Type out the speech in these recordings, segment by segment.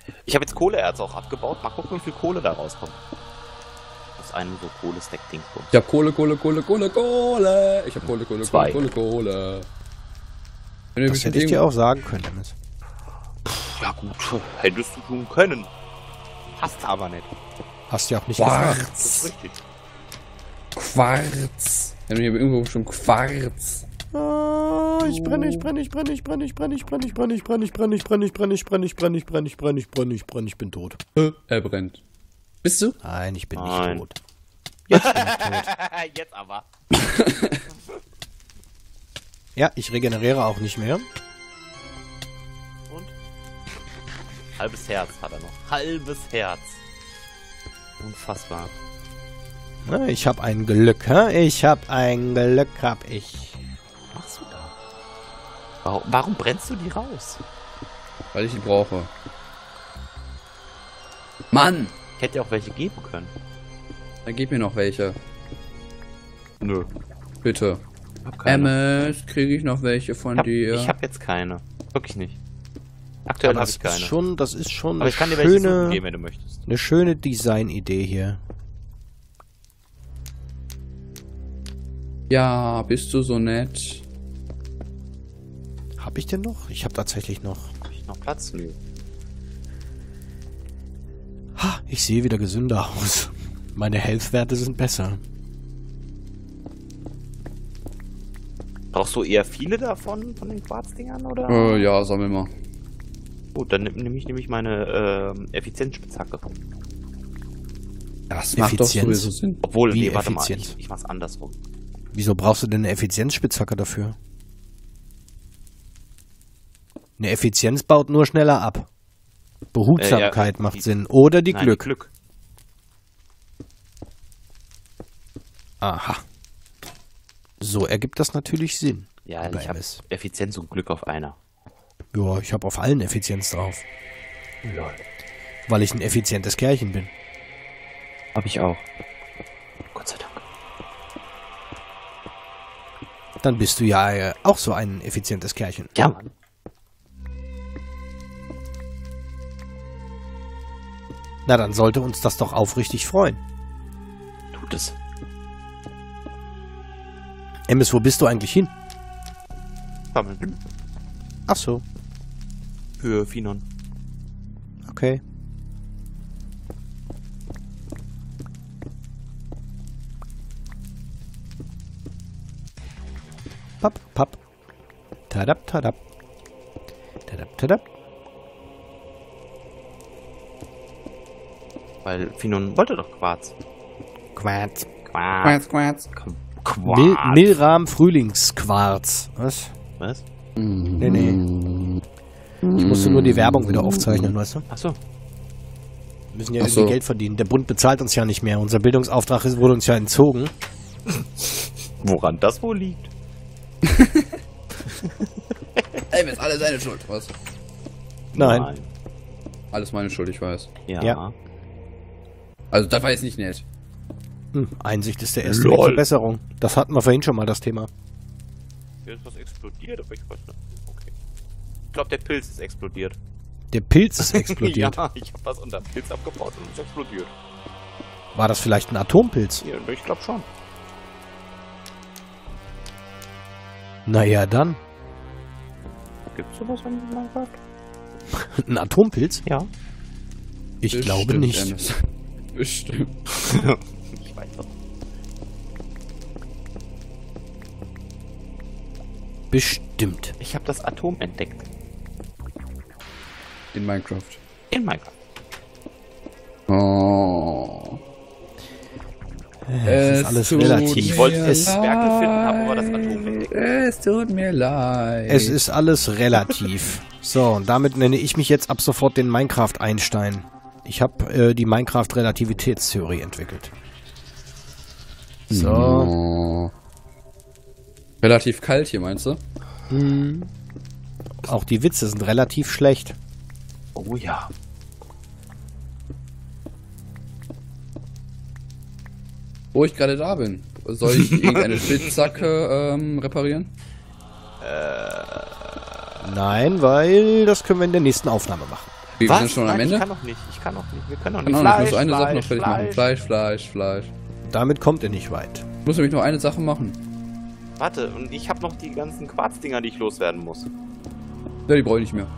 Ich habe jetzt Kohleerz auch abgebaut. Mal gucken, wie viel Kohle da rauskommt. Aus einem so Kohle-Stack-Dingsbums. Ich hab Kohle. Ich hab Kohle. Zwei. Kohle. Das hätte ich dir auch sagen können, Dennis. Ja gut, hättest du tun können. Hast aber nicht. Hast du ja auch nicht gefragt. Das ist richtig. Quarz. Wir haben hier irgendwo schon Quarz. Oh, ich brenne, ich bin tot. Er brennt. Bist du? Nein, ich bin Nein. nicht tot. Jetzt bin ich tot. Jetzt aber. Ja, ich regeneriere auch nicht mehr. Und? Halbes Herz hat er noch. Halbes Herz. Unfassbar. Na, ich hab ein Glück, hä? Ich hab ein Glück, hab ich. Was machst du da? Warum brennst du die raus? Weil ich die brauche. Mann! Ich hätte dir auch welche geben können. Dann gib mir noch welche. Nö. Bitte. Ich hab keine. MS, kriege ich noch welche von dir? Ich hab jetzt keine. Wirklich nicht. Aktuell habe ich keine. Das ist schon Aber eine ich kann dir welche schöne, geben, wenn du möchtest. eine schöne Design-Idee hier. Ja, bist du so nett? Hab ich denn noch? Ich habe tatsächlich noch. Hab ich noch Platz? Nö. Ha, ich sehe wieder gesünder aus. Meine Health-Werte sind besser. Brauchst du eher viele davon, von den Quarzdingern, oder? Ja, sammel mal. Gut, dann nehme ich meine Effizienzspitzhacke. Das macht doch Effizienz? sowieso Sinn. Obwohl, Wie nee, warte mal, effizient? ich mach's andersrum. Wieso brauchst du denn eine Effizienzspitzhacke dafür? Eine Effizienz baut nur schneller ab. Behutsamkeit macht Sinn. Oder die Nein, Glück. Glück. Aha. So ergibt das natürlich Sinn. Ja, Bei ich habe MS. Effizienz und Glück auf einer. Ja, ich habe auf allen Effizienz drauf. Lol. Weil ich ein effizientes Kerlchen bin. Hab ich auch. Gott sei Dank. Dann bist du ja auch so ein effizientes Kerlchen. Ja, Mann. Na, dann sollte uns das doch aufrichtig freuen. Tut es. Emmis, wo bist du eigentlich hin? Sammeln. Ach so, Für Finon. okay. Papp, papp. Tadap, tadap. Tadap, tadap. Weil Finon wollte doch Quarz. Quarz. Quarz. Komm. Quarz. Milram Frühlingsquarz. Was? Was? Nee. Ich musste nur die Werbung wieder aufzeichnen, weißt du? Achso. Wir müssen ja irgendwie Geld verdienen. Der Bund bezahlt uns ja nicht mehr. Unser Bildungsauftrag wurde uns ja entzogen. Woran das wohl liegt? Ey, ist alles seine Schuld, was? Nein. Alles meine Schuld, ich weiß. Ja. Ja. Also, das war jetzt nicht nett. Einsicht ist der erste Weg zur Besserung. Das hatten wir vorhin schon mal, das Thema. Hier ist was explodiert, aber ich weiß nicht. Okay. Ich glaube, der Pilz ist explodiert. Der Pilz ist explodiert. Ja, ich habe was unter dem Pilz abgebaut und es ist explodiert. War das vielleicht ein Atompilz? Ja, ich glaube schon. Naja, dann. Gibt's sowas in Minecraft? Ein Atompilz? Ja. Ich glaube nicht. Dennis. Bestimmt. Ich weiß doch. Bestimmt. Ich habe das Atom entdeckt. In Minecraft. In Minecraft. Oh. Es ist alles relativ. Ich wollte es Werke finden, habe aber das Atom entdeckt. Es tut mir leid. Es ist alles relativ. So, und damit nenne ich mich jetzt ab sofort den Minecraft-Einstein. Ich habe die Minecraft-Relativitätstheorie entwickelt. So. Oh. Relativ kalt hier, meinst du? Auch die Witze sind relativ schlecht. Oh ja. Wo ich gerade da bin. Soll ich irgendeine Spitzhacke reparieren? Nein, weil das können wir in der nächsten Aufnahme machen. Wir Was? sind schon am Nein, Ende? Ich kann noch nicht. Wir können noch Ich nicht. muss eine Sache noch fertig machen. Fleisch. Damit kommt ihr nicht weit. Ich muss nämlich noch eine Sache machen. Warte, und ich habe noch die ganzen Quarzdinger, die ich loswerden muss. Ja, die brauche ich nicht mehr.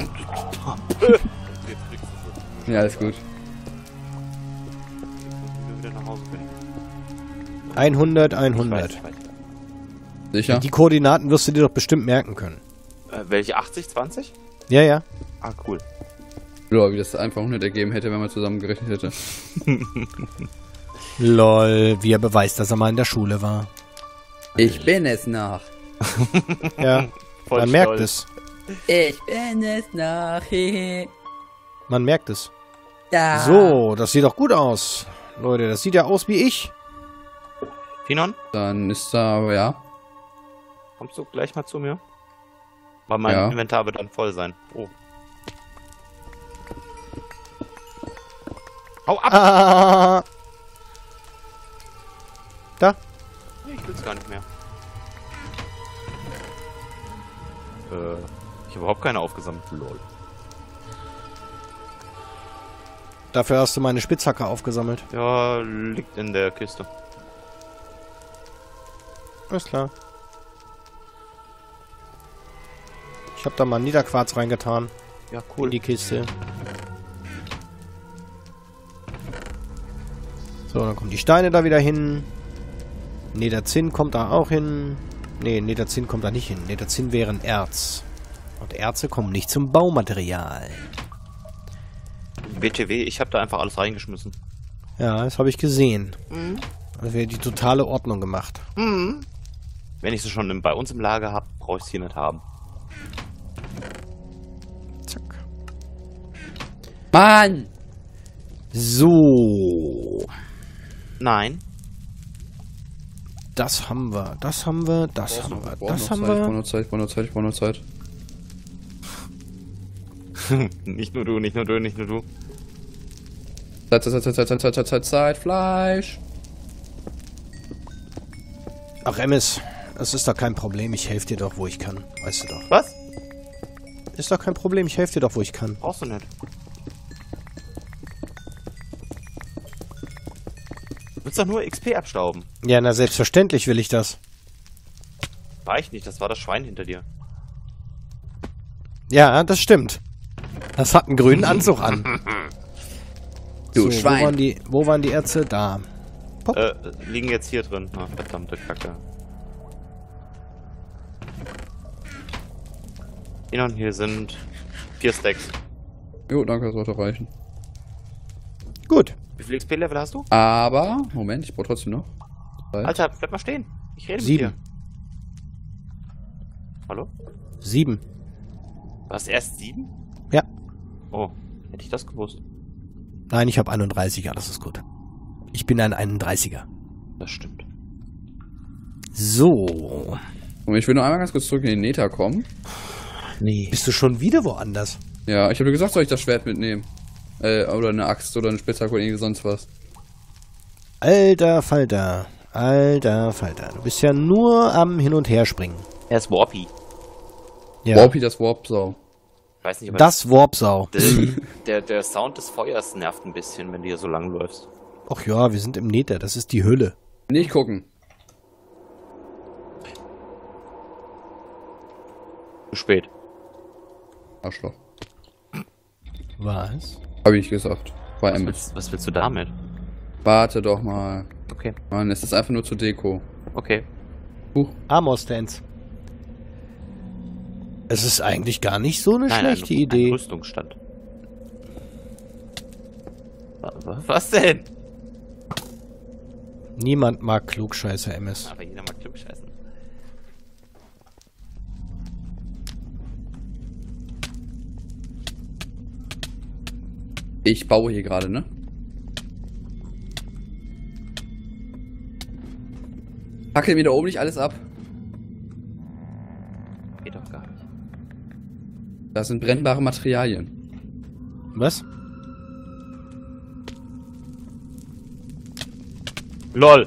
Ja, alles gut. Wieder nach Hause können. 100, Ich 100. weiß. Sicher? Die Koordinaten wirst du dir doch bestimmt merken können. Welche 80, 20? Ja, ja. Ah, cool. Ja, wie das einfach 100 ergeben hätte, wenn man zusammengerechnet hätte. Lol, wie er beweist, dass er mal in der Schule war. Ich bin es noch. Ja, Voll man merkt es. Ich bin es noch. Man merkt es. Ja. So, das sieht doch gut aus. Leute, das sieht ja aus wie ich. Finon, Dann ist da, ja. kommst du gleich mal zu mir? Weil mein Inventar wird dann voll sein. Oh. Hau ab! Ah. Da. Nee, ich will's gar nicht mehr. Ich habe überhaupt keine aufgesammelt. Lol. Dafür hast du meine Spitzhacke aufgesammelt. Ja, liegt in der Kiste. Ist klar. Ich habe da mal Niederquarz reingetan. Ja, In die Kiste. So, dann kommen die Steine da wieder hin. Nederzinn kommt da auch hin. Nee, Nederzinn kommt da nicht hin. Nederzinn wären Erz. Und Erze kommen nicht zum Baumaterial. BTW, ich habe da einfach alles reingeschmissen. Ja, das habe ich gesehen. Also wir haben die totale Ordnung gemacht. Wenn ich sie schon bei uns im Lager habe, brauche ich es hier nicht haben. Zack. Mann! So. Nein. Das haben wir. Das haben wir. Das haben wir. Das haben Ich brauche noch Zeit. Nicht nur du. Zeit, Fleisch. Ach, Emmis. Das ist doch kein Problem. Ich helfe dir doch, wo ich kann. Weißt du doch. Was? Ist doch kein Problem. Ich helfe dir doch, wo ich kann. Brauchst du nicht. Du willst doch nur XP abstauben. Ja, na selbstverständlich will ich das. War ich nicht, das war das Schwein hinter dir. Ja, das stimmt. Das hat einen grünen Anzug an. Du so, Schwein. Wo waren die Erze? Da. Liegen jetzt hier drin. Ach, verdammte Kacke. Hier sind 4 Stacks. Jo, danke, das sollte reichen. Gut. Wie viel XP-Level hast du? Aber, Moment, ich brauche trotzdem noch. Zeit. Alter, bleib mal stehen. Ich rede 7. mit dir. Hallo? 7. Du hast erst 7? Ja. Oh, hätte ich das gewusst. Nein, ich habe 31. Alles ist gut. Ich bin ein 31er. Das stimmt. So. Und ich will noch einmal ganz kurz zurück in den Nether kommen. Nee. Bist du schon wieder woanders? Ja, ich habe dir gesagt, soll ich das Schwert mitnehmen? Oder eine Axt oder eine Spitzhacke oder irgendwie sonst was. Alter Falter. Alter Falter. Du bist ja nur am Hin- und Herspringen. Er ist Warpy. Ja. Warpy, das Warp-Sau. Ich weiß nicht, aber Das Warpsau. der Sound des Feuers nervt ein bisschen, wenn du hier so lang läufst. Ach ja, wir sind im Nether. Das ist die Hölle. Nicht gucken. Zu spät. Arschloch. Was? Habe ich gesagt. Bei MS. Was willst du damit? Warte doch mal. Okay. Mann, es ist einfach nur zur Deko. Okay. Armor-Stands. Es ist eigentlich gar nicht so eine schlechte Ein Idee. Rüstungsstand. Was denn? Niemand mag Klugscheißer, MS. Aber jeder mag klugscheißen. Ich baue hier gerade, ne? Hackel mir da oben nicht alles ab. Geht doch gar nicht. Das sind brennbare Materialien. Was? LOL!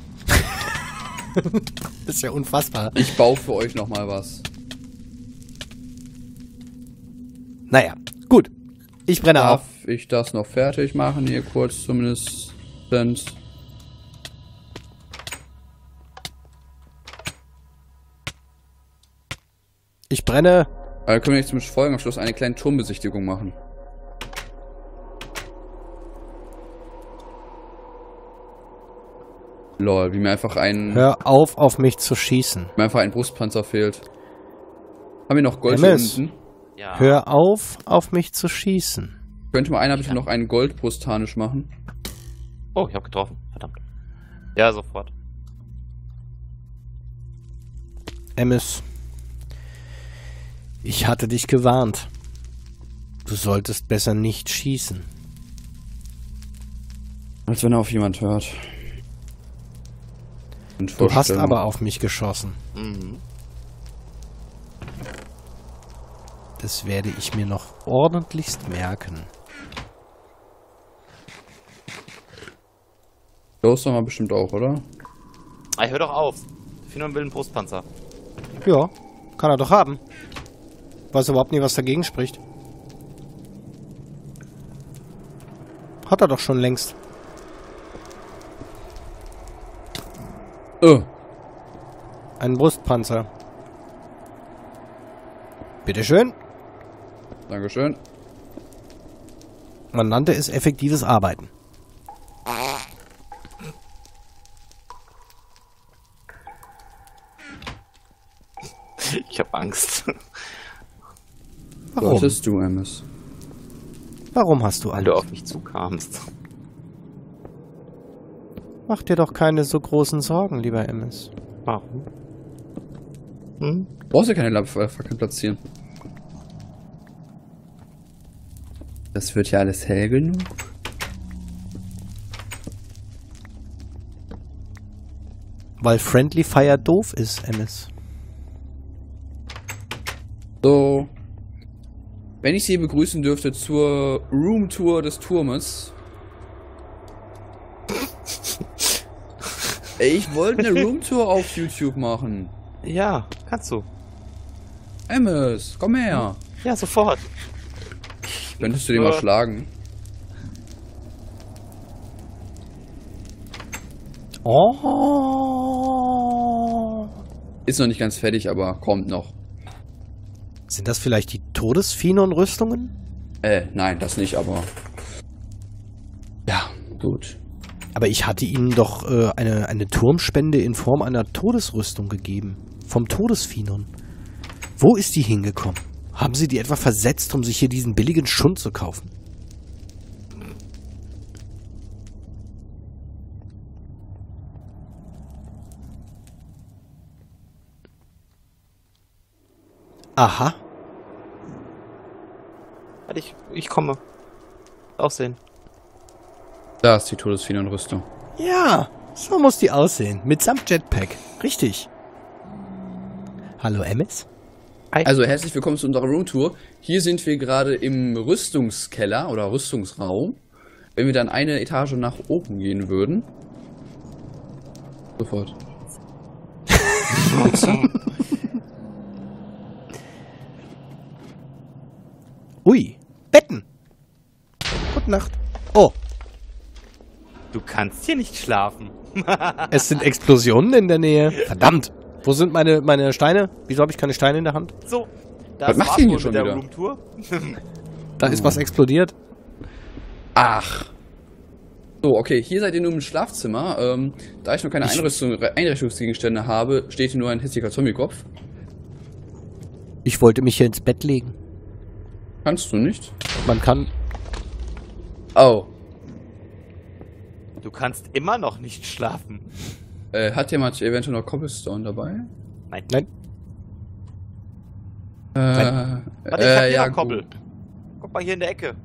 Das ist ja unfassbar. Ich baue für euch nochmal was. Naja, gut. Ich brenne auf. Darf ich das noch fertig machen hier kurz zumindest? Ich brenne. Aber können wir nicht zum Folgenabschluss eine kleine Turmbesichtigung machen? Lol, wie mir einfach Hör auf mich zu schießen. mir einfach ein Brustpanzer fehlt. Haben wir noch Gold hier MS. unten? Ja. Hör auf mich zu schießen. Könnte mal einer bitte noch einen Goldbrustharnisch machen? Oh, ich habe getroffen. Verdammt. Ja, sofort. MS. Ich hatte dich gewarnt. Du solltest besser nicht schießen. Als wenn er auf jemand hört. Du hast aber auf mich geschossen. Mhm. Das werde ich mir noch ordentlichst merken. Los haben wir bestimmt auch, oder? Ey, hör doch auf. Finon will einen Brustpanzer. Ja, kann er doch haben. Weiß überhaupt nicht, was dagegen spricht. Hat er doch schon längst. Einen Brustpanzer. Bitteschön. Dankeschön. Man nannte es effektives Arbeiten. Ich hab Angst. Warum? Was bist du, MS? Warum hast du Weil Angst? du auf mich zukamst. Mach dir doch keine so großen Sorgen, lieber MS. Warum? Hm? Du brauchst ja keine Fackeln platzieren. Das wird ja alles hell genug. Weil Friendly Fire doof ist, MS. So. Wenn ich Sie begrüßen dürfte zur Roomtour des Turmes. Ich wollte eine Roomtour auf YouTube machen. Ja, kannst du. MS, komm her. Ja, sofort. Könntest du den mal schlagen? Oh. Ist noch nicht ganz fertig, aber kommt noch. Sind das vielleicht die Todesfinon-Rüstungen? Nein, das nicht, aber... Ja, gut. Aber ich hatte ihnen doch eine Turmspende in Form einer Todesrüstung gegeben. Vom Todesfinon. Wo ist die hingekommen? Haben sie die etwa versetzt, um sich hier diesen billigen Schund zu kaufen? Aha. Warte, ich komme. Aussehen. Da ist die Todesfinon-Rüstung. Ja, so muss die aussehen. Mitsamt Jetpack. Richtig. Hallo, MS? Also herzlich willkommen zu unserer Roomtour. Hier sind wir gerade im Rüstungskeller oder Rüstungsraum. Wenn wir dann eine Etage nach oben gehen würden. Sofort. Ui, Betten. Gute Nacht. Oh, Du kannst hier nicht schlafen. es sind Explosionen in der Nähe. Verdammt. Wo sind meine Steine? Wieso habe ich keine Steine in der Hand? So, Was das macht war's ihr denn wohl hier schon mit der wieder? Roomtour. Da ist was explodiert. Ach. So, okay, hier seid ihr nur im Schlafzimmer. Da ich noch keine Einrichtungsgegenstände habe, steht hier nur ein hässlicher Zombie-Kopf. Ich wollte mich hier ins Bett legen. Kannst du nicht? Man kann... Oh. Du kannst immer noch nicht schlafen. Hat jemand eventuell noch Cobblestone dabei? Nein. Nein. Warte, ich hab hier ja, noch Koppel. gut. Guck mal hier in der Ecke.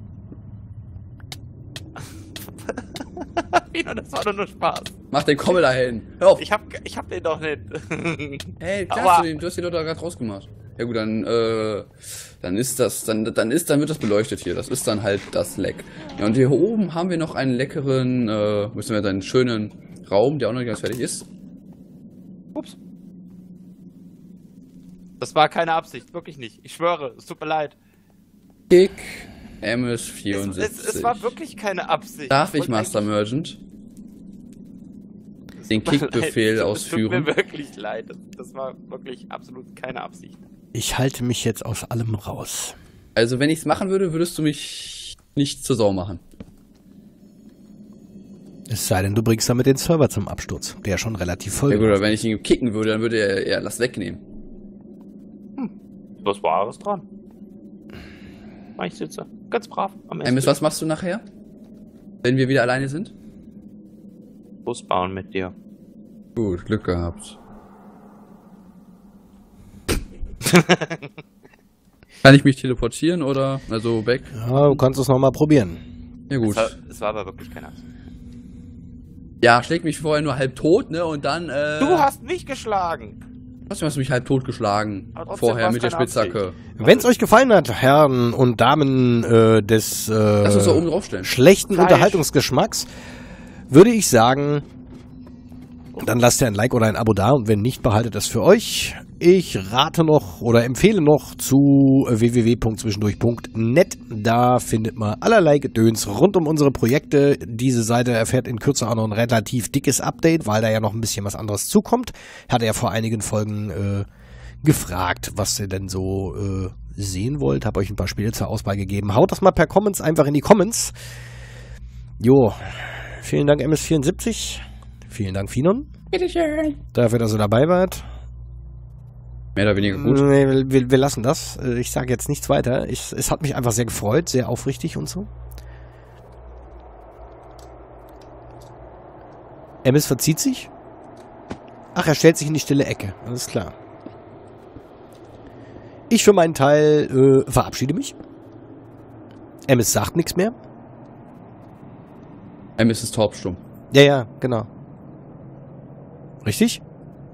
Finon, das war doch nur Spaß. Mach den Kobbel da hin. Hör auf. Ich hab den doch nicht. Hey, klar, Aua. du hast die Leute gerade rausgemacht. Ja gut, dann wird das beleuchtet hier. Das ist dann halt das Leck. Ja, und hier oben haben wir noch einen leckeren, einen schönen Raum, der auch noch nicht ganz fertig ist. Ups. Das war keine Absicht, wirklich nicht. Ich schwöre, es tut mir leid. Kick. MS74. Es war wirklich keine Absicht. Darf ich Master Merchant den Kick-Befehl ausführen? Es tut mir wirklich leid. Das war wirklich absolut keine Absicht. Ich halte mich jetzt aus allem raus. Also, wenn ich es machen würde, würdest du mich nicht zur Sau machen. Es sei denn, du bringst damit den Server zum Absturz, der schon relativ voll Ja gut, ist. aber wenn ich ihn kicken würde, dann würde er das wegnehmen. Was Wahres dran. Ich sitze ganz brav am MS, was machst du nachher? Wenn wir wieder alleine sind? Bus bauen mit dir. Gut, Glück gehabt. Kann ich mich teleportieren oder? Also weg? Ja, du kannst es nochmal probieren. Ja gut. Es war aber wirklich keine Absicht. Ja, schlägt mich vorher nur halb tot, ne? Und dann, Du hast mich geschlagen! Trotzdem hast du mich halb tot geschlagen. Aber trotzdem Vorher war's mit der keine Spitzhacke. Wenn es euch gefallen hat, Herren und Damen des Lass uns da oben draufstellen. schlechten Fleisch. Unterhaltungsgeschmacks, würde ich sagen, dann lasst ihr ein Like oder ein Abo da und wenn nicht, behaltet es für euch. Ich rate noch oder empfehle noch zu www.zwischendurch.net. Da findet man allerlei Gedöns rund um unsere Projekte. Diese Seite erfährt in Kürze auch noch ein relativ dickes Update, weil da ja noch ein bisschen was anderes zukommt. Hatte ja vor einigen Folgen gefragt, was ihr denn so sehen wollt. Habe euch ein paar Spiele zur Auswahl gegeben. Haut das mal per Comments einfach in die Comments. Jo, vielen Dank MS74. Vielen Dank Finon. Bitteschön. Dafür, dass ihr dabei wart. Mehr oder weniger gut. Nee, wir lassen das. Ich sage jetzt nichts weiter. Es hat mich einfach sehr gefreut, sehr aufrichtig und so. MS verzieht sich. Ach, er stellt sich in die stille Ecke. Alles klar. Ich für meinen Teil verabschiede mich. MS sagt nichts mehr. MS ist taubstumm. Ja, genau. Richtig?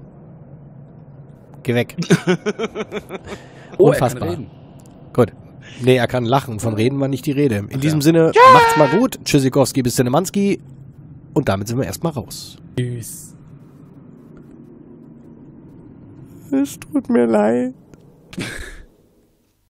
Geh weg. Oh, Unfassbar. er kann reden. Gut. Nee, er kann lachen. Von reden war nicht die Rede. In diesem Sinne, macht's mal gut. Tschüssikowski bis Zenemanski. Und damit sind wir erstmal raus. Tschüss. Es tut mir leid.